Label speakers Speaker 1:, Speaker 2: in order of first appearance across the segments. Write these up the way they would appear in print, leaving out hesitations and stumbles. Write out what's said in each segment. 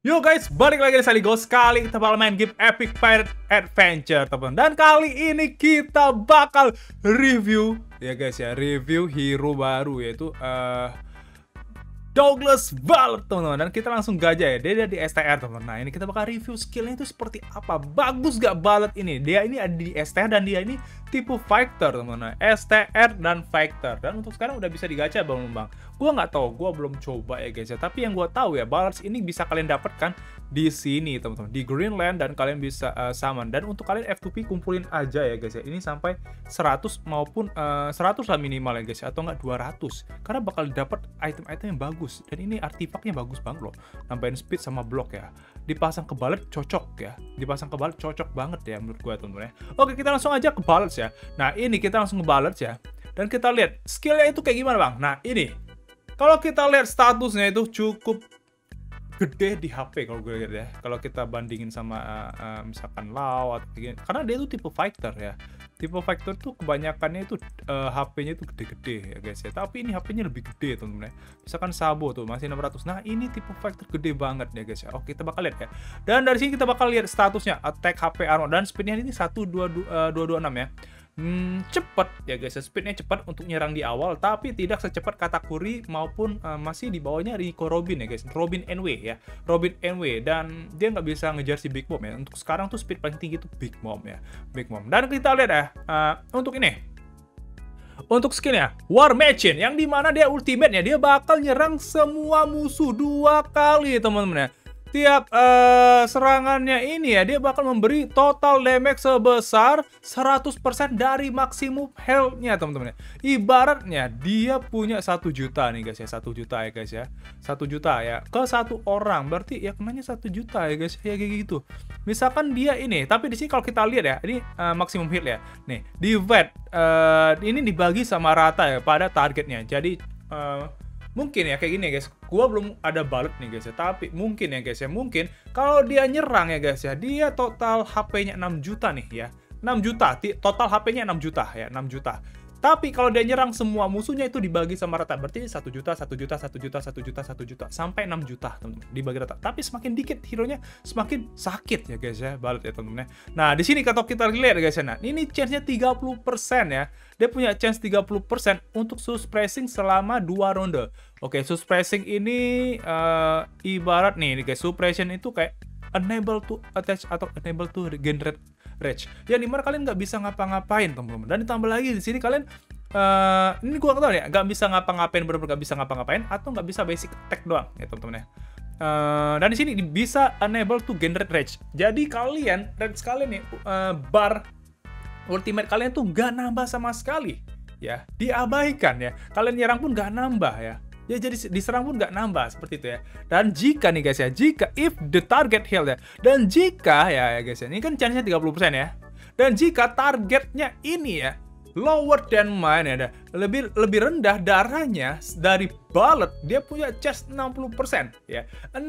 Speaker 1: Yo guys, balik lagi di Saligos. Kali kita bakal main game Epic Pirate Adventure, teman. Dan kali ini kita bakal review, ya guys ya, review hero baru yaitu Douglas Ballard, teman-teman. Dan kita langsung gajah ya, dia di STR, teman. Nah, ini kita bakal review skillnya itu seperti apa. Bagus gak Ballard ini? Dia ini ada di STR dan dia ini tipe fighter, teman-teman. STR dan fighter. Dan untuk sekarang udah bisa digacha, Bang. Gua nggak tahu, gua belum coba ya guys ya. Tapi yang gua tahu ya, Ballards ini bisa kalian dapatkan di sini, teman-teman, di Greenland, dan kalian bisa summon. Dan untuk kalian F2P kumpulin aja ya guys ya. Ini sampai 100 maupun 100 lah minimal ya guys ya, atau nggak 200. Karena bakal dapat item-item yang bagus. Dan ini artifaknya bagus banget loh. Nambahin speed sama block ya. Dipasang ke Ballard cocok ya. Dipasang ke Ballard cocok banget ya menurut gua, teman-teman ya. Oke, kita langsung aja ke Ballards ya. Nah, ini kita langsung ke Ballards ya. Dan kita lihat skillnya itu kayak gimana, Bang. Nah, ini kalau kita lihat statusnya itu cukup gede di HP kalau gue lihat ya. Kalau kita bandingin sama misalkan Lau atau karena dia itu tipe fighter ya. Tipe fighter tuh kebanyakannya itu HP-nya itu gede-gede ya guys ya. Tapi ini HP-nya lebih gede, teman-teman ya. Misalkan Sabo tuh masih 600. Nah, ini tipe fighter gede banget ya guys ya. Oke, kita bakal lihat ya. Dan dari sini kita bakal lihat statusnya, attack, HP, armor, dan speednya ini 1226 ya. Cepat ya guys, speednya cepat untuk nyerang di awal, tapi tidak secepat Katakuri maupun masih di bawahnya Rico Robin ya guys, Robin NW ya, Robin NW, dan dia nggak bisa ngejar si Big Mom ya. Untuk sekarang tuh speed paling tinggi itu Big Mom ya, Big Mom. Dan kita lihat ya, untuk ini, untuk skillnya War Machine, yang dimana dia ultimate-nya dia bakal nyerang semua musuh 2 kali, teman-teman ya. Tiap serangannya ini ya, dia bakal memberi total damage sebesar 100% dari maksimum health-nya, teman-teman ya. Ibaratnya dia punya 1 juta nih guys ya, 1 juta ya guys ya. 1 juta ya ke satu orang, berarti ya kenanya 1 juta ya guys ya, kayak gitu. Misalkan dia ini, tapi di sini kalau kita lihat ya, ini maksimum heal ya. Nih, divide ini dibagi sama rata ya pada targetnya. Jadi mungkin ya kayak gini ya guys, gua belum ada Ballard nih guys ya, tapi mungkin ya guys ya, mungkin kalau dia nyerang ya guys ya, dia total HP-nya 6 juta nih ya, 6 juta, total HP-nya 6 juta ya, 6 juta. Tapi kalau dia nyerang semua musuhnya itu dibagi sama rata, berarti 1 juta, 1 juta, 1 juta, 1 juta, 1 juta, sampai 6 juta, teman-teman, dibagi rata. Tapi semakin dikit hero-nya, semakin sakit ya guys ya, Ballard ya teman-teman. Nah, di sini kalau kita lihat ya guys ya, nah, ini chance-nya 30% ya. Dia punya chance 30% untuk suppressing selama 2 ronde. Oke, suppressing ini ibarat nih guys, suppression itu kayak unable to attach atau unable to regenerate rage. Ya, dimana kalian nggak bisa ngapa-ngapain, teman-teman. Dan ditambah lagi di sini kalian ini gua nggak tahu ya, nggak bisa ngapa-ngapain, bener-bener nggak bisa ngapa-ngapain, atau nggak bisa basic attack doang ya teman-teman ya. Dan di sini bisa unable to generate rage. Jadi kalian rage kalian nih bar ultimate kalian tuh nggak nambah sama sekali ya, diabaikan ya. Kalian nyerang pun nggak nambah ya. Ya, jadi diserang pun nggak nambah seperti itu ya. Dan jika nih guys ya, jika if the target healed ya, dan jika ya guys ya, ini kan chance-nya 30% ya. Dan jika targetnya ini ya lower than mine ya, lebih rendah darahnya dari Ballard, dia punya chance 60% ya.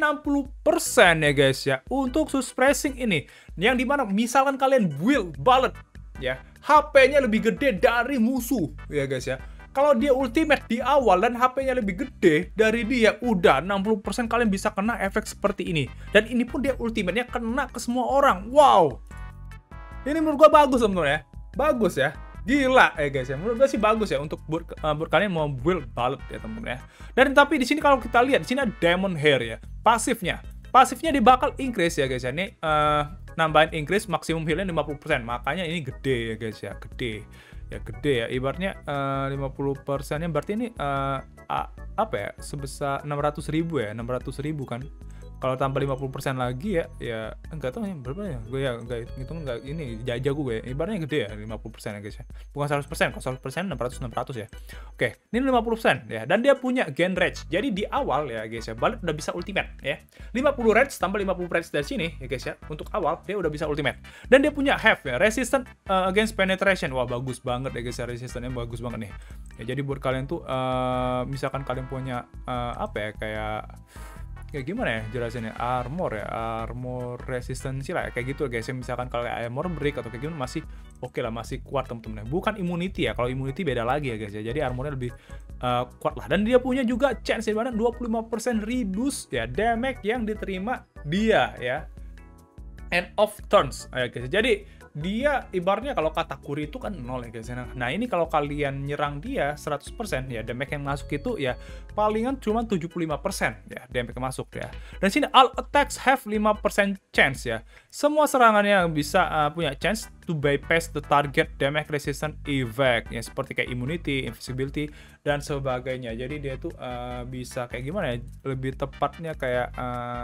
Speaker 1: 60% ya guys ya untuk suppressing ini. Yang dimana misalkan kalian build Ballard ya, HP-nya lebih gede dari musuh ya guys ya. Kalau dia ultimate di awal dan HP-nya lebih gede dari dia, udah 60% kalian bisa kena efek seperti ini. Dan ini pun dia ultimate-nya kena ke semua orang. Wow. Ini menurut gua bagus, teman-teman ya. Bagus ya. Gila ya guys ya. Menurut gua sih bagus ya untuk buat kalian mau build Ballard ya, teman-teman ya. Dan tapi di sini kalau kita lihat, di sini ada Demon Hair ya. Pasifnya dia bakal increase ya guys ya. Ini nambahin increase maksimum healnya 50%. Makanya ini gede ya guys ya, gede. Ya gede ya, ibaratnya 50%-nya berarti ini apa ya, sebesar 600.000 ya, 600.000 kan. Kalau tambah 50% lagi ya enggak tahu ya berapa ya, gue ya enggak hitung enggak, ini jago gue ya. Ibaratnya gede ya 50% ya guys ya, bukan 100%. Kalau 100% 600 ya. Oke, ini 50% ya, dan dia punya gain rage. Jadi di awal ya guys ya, Ballard udah bisa ultimate ya, 50 rage tambah 50 rage dari sini ya guys ya, untuk awal dia udah bisa ultimate. Dan dia punya have ya, resistant against penetration. Wah, bagus banget ya guys ya, resistannya bagus banget nih ya. Jadi buat kalian tuh misalkan kalian punya apa ya, kayak kayak gimana ya jelasinnya, armor ya, armor resistansi lah ya, kayak gitu guys ya. Misalkan kalau kayak armor break atau kayak gimana masih oke lah, masih kuat teman-teman. Bukan immunity ya, kalau immunity beda lagi ya guys ya. Jadi armornya lebih kuat lah. Dan dia punya juga chance di mana 25% reduce ya damage yang diterima dia ya, end of turns ya guys. Jadi dia ibaratnya kalau katakuri itu kan 0 ya guys. Nah ini kalau kalian nyerang dia 100% ya, damage yang masuk itu ya palingan cuma 75% ya damage yang masuk ya. Dan sini all attacks have 5% chance ya. Semua serangannya bisa punya chance to bypass the target damage resistant effect ya, seperti kayak immunity, invisibility dan sebagainya. Jadi dia tuh bisa kayak gimana ya, lebih tepatnya kayak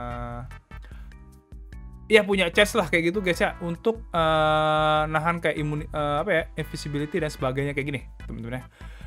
Speaker 1: ya punya chance lah kayak gitu guys ya, untuk nahan kayak invisibility dan sebagainya kayak gini teman-teman ya.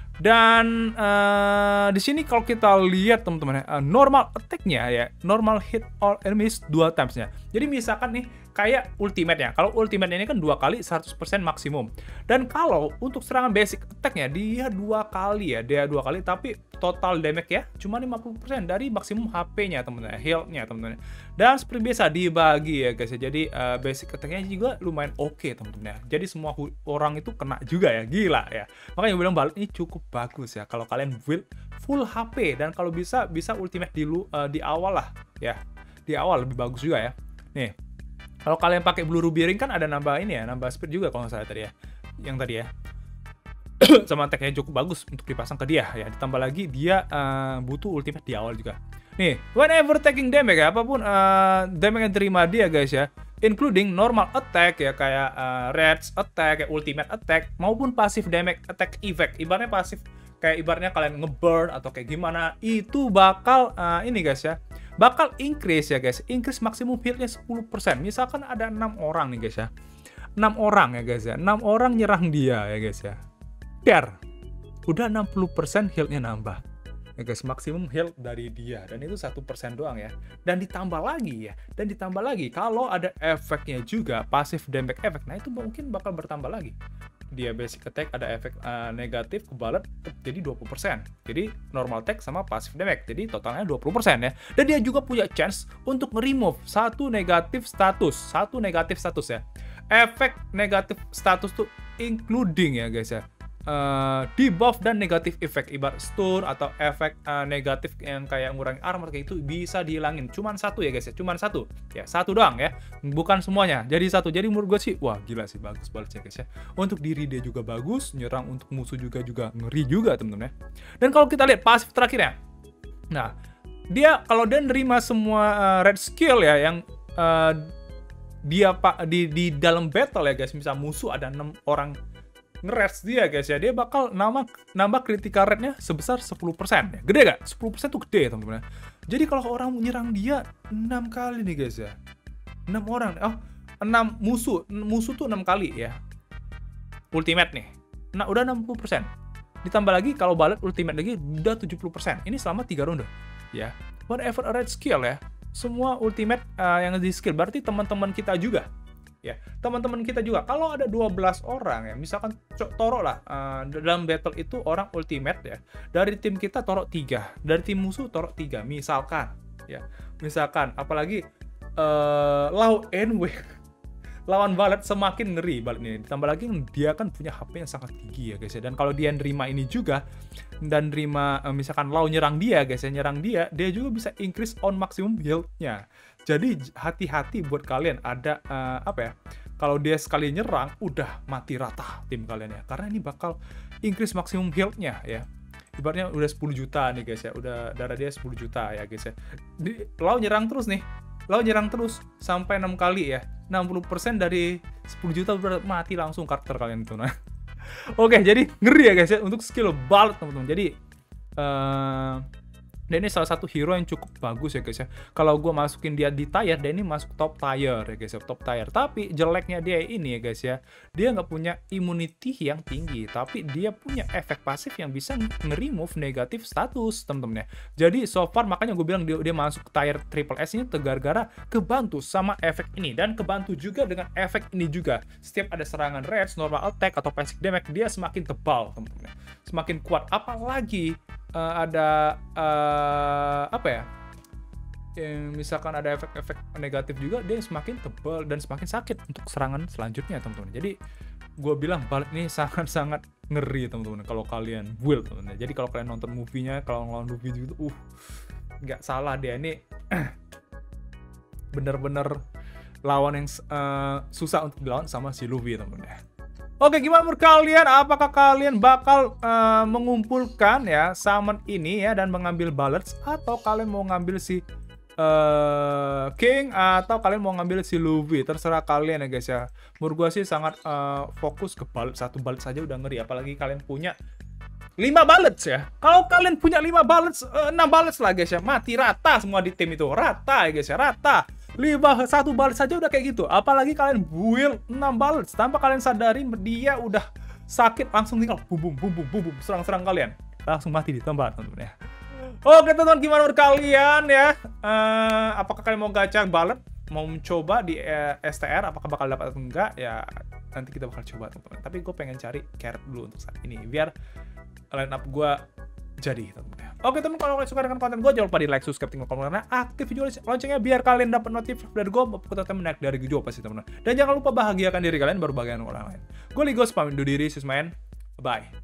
Speaker 1: Dan di sini kalau kita lihat teman-teman ya, normal attack-nya ya, normal hit all enemies 2 times-nya. Jadi misalkan nih kayak ultimate-nya. Kalau ultimate ini kan 2 kali 100% maksimum. Dan kalau untuk serangan basic attack-nya dia 2 kali ya, dia 2 kali tapi total damage ya cuma 50% dari maksimum HP-nya teman-teman, health-nya teman-teman. Dan seperti biasa dibagi ya guys ya. Jadi basic attack-nya juga lumayan oke teman-teman ya. Jadi semua orang itu kena juga ya, gila ya. Makanya gue bilang Balut ini cukup bagus ya kalau kalian build full HP, dan kalau bisa ultimate di awal lah ya. Di awal lebih bagus juga ya. Nih, kalau kalian pakai Blue Ruby Ring kan ada nambah ini ya, nambah speed juga kalau nggak salah tadi ya. Yang tadi ya. Sama attack-nya cukup bagus untuk dipasang ke dia ya. Ditambah lagi dia butuh ultimate di awal juga. Nih, whenever taking damage ya, apapun damage yang terima dia guys ya, including normal attack ya, kayak rage attack, kayak ultimate attack, maupun passive damage attack effect. Ibaratnya pasif kayak ibaratnya kalian ngeburn atau kayak gimana, itu bakal ini guys ya, bakal increase ya guys, increase maksimum health-nya 10%. Misalkan ada 6 orang nih guys ya, 6 orang ya guys ya, 6 orang nyerang dia ya guys ya, biar udah 60% health-nya nambah ya guys, maksimum health dari dia. Dan itu 1% doang ya. Dan ditambah lagi ya, dan ditambah lagi kalau ada efeknya juga, passive damage effect, nah itu mungkin bakal bertambah lagi. Dia basic attack ada efek negatif ke Balut jadi 20%. Jadi normal attack sama passive damage, jadi totalnya 20% ya. Dan dia juga punya chance untuk nge-remove satu negatif status ya. Efek negatif status tuh including ya guys ya, debuff dan negatif efek, ibarat stun atau efek negatif yang kayak ngurangi armor kayak itu bisa dihilangin. Cuman satu ya guys ya, cuman satu ya, satu doang ya, bukan semuanya, jadi satu. Jadi menurut gue sih wah gila sih, bagus banget ya guys ya. Untuk diri dia juga bagus, nyerang untuk musuh juga ngeri juga temen-temen ya. Dan kalau kita lihat pasif terakhirnya, nah dia kalau dia nerima semua red skill ya, yang dia di dalam battle ya guys, misal musuh ada 6 orang nge-reds dia guys ya, dia bakal nambah critical rate-nya sebesar 10% ya. Gede gak? 10% tuh gede teman-teman. Jadi kalau orang nyerang dia 6 kali nih guys ya, 6 orang, 6 musuh tuh 6 kali ya ultimate nih, nah udah 60%. Ditambah lagi kalau Balut ultimate lagi udah 70%. Ini selama 3 ronde ya. Whatever a red skill ya, semua ultimate yang di skill, berarti teman-teman kita juga ya, teman-teman kita juga. Kalau ada 12 orang ya, misalkan taruh lah dalam battle itu orang ultimate ya, dari tim kita taruh 3, dari tim musuh taruh 3 misalkan ya, misalkan apalagi lawan Balut semakin ngeri Balut ini. Ditambah lagi dia kan punya HP yang sangat tinggi ya guys ya. Dan kalau dia nerima ini juga, dan nerima misalkan lawan nyerang dia guys ya, nyerang dia juga bisa increase on maximum health-nya. Jadi hati-hati buat kalian, ada kalau dia sekali nyerang udah mati rata tim kalian ya, karena ini bakal increase maksimum health-nya ya. Ibaratnya udah 10 juta nih guys ya, udah darah dia 10 juta ya guys ya. Lawan nyerang terus nih, lawan nyerang terus sampai 6 kali ya, 60% dari 10 juta udah mati langsung karakter kalian itu. Nah oke, jadi ngeri ya guys ya untuk skill Balut teman-teman. Jadi dan ini salah satu hero yang cukup bagus ya guys ya. Kalau gue masukin dia di tier, dan ini masuk top tier ya guys ya, top tier. Tapi jeleknya dia ini ya guys ya, dia nggak punya immunity yang tinggi, tapi dia punya efek pasif yang bisa nge-remove negatif status temen-temen ya. Jadi so far makanya gue bilang dia masuk tier triple S ini gara-gara kebantu sama efek ini, dan kebantu juga dengan efek ini juga. Setiap ada serangan rage, normal attack atau basic damage, dia semakin tebal temen-temen ya, semakin kuat. Apalagi ada misalkan ada efek-efek negatif juga, dia semakin tebal dan semakin sakit untuk serangan selanjutnya teman-teman. Jadi gue bilang Bullet ini sangat-sangat ngeri teman-teman kalau kalian build teman-teman. Jadi kalau kalian nonton movie-nya, kalau ngelawan Luffy gitu, nggak salah dia ini bener-bener lawan yang susah untuk dilawan sama si Luffy teman-teman ya. Oke, gimana menurut kalian? Apakah kalian bakal mengumpulkan ya summon ini ya dan mengambil Bullets, atau kalian mau ngambil si King, atau kalian mau ngambil si Luffy? Terserah kalian ya guys ya. Menurut gua sih sangat fokus ke Bullet. 1 Bullet saja udah ngeri, apalagi kalian punya 5 Bullets ya. Kalau kalian punya 5 Bullets, 6 Bullets lah guys ya, mati rata semua di tim itu. Rata ya guys ya, rata. 1 Bullet saja udah kayak gitu. Apalagi kalian build 6 Bullets, tanpa kalian sadari dia udah sakit, langsung tinggal bum bum bum bum bum serang-serang kalian. Langsung mati di tempat teman-teman ya. Oke teman-teman, gimana menurut kalian ya? Apakah kalian mau gacha Bullet? Mau mencoba di STR? Apakah bakal dapat atau enggak? Ya nanti kita bakal coba teman-teman. Tapi gue pengen cari carrot dulu untuk saat ini, biar line up gue jadi teman-teman. Oke teman, kalau kalian suka dengan konten gue, jangan lupa di like, subscribe, tinggal komen, karena aktif video loncengnya biar kalian dapat notif dari gue maupun konten menarik dari gue pasti teman-teman. Dan jangan lupa bahagiakan diri kalian baru bahagiakan orang lain. Gue Ligos pamit undur diri, sis main. Bye.